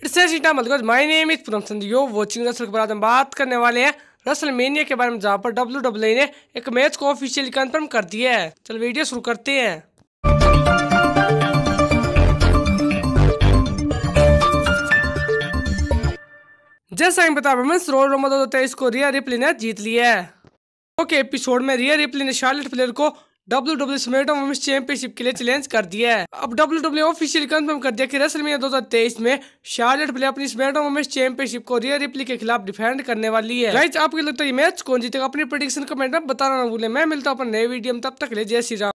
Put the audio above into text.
My name is Poonam Sandhiyo watching रसल के बाद हम बात करने वाले हैं रसलमेनिया के बारे में, जहां पर WWE ने एक मैच को ऑफिशियली कंफर्म कर दिया है। चल वीडियो शुरू करते हैं। जैसा हम बता वुमेन्स रॉयल रंबल 2023 को रिया रिप्ली ने जीत लिया है। ओके एपिसोड में रिया रिप्ली ने शार्लेट फ्लेयर को WWE स्मैकडाउन वुमेन्स चैंपियनशिप के लिए चैलेंज कर दिया है। अब WWE ऑफिशियली कंफर्म कर दिया कि रेसलमेनिया 2023 में शार्लेट फ्लेयर अपनी स्मैकडाउन वुमेन्स चैंपियनशिप को रिया रिप्ली के खिलाफ डिफेंड करने वाली है। गाइस आपको लगता है ये मैच कौन जीतेगा? अपनी प्रेडिक्शन कमेंट में बताना ना भूलें। मैं मिलता हूं अपन नए वीडियो में, तब तक ले जय श्री राम।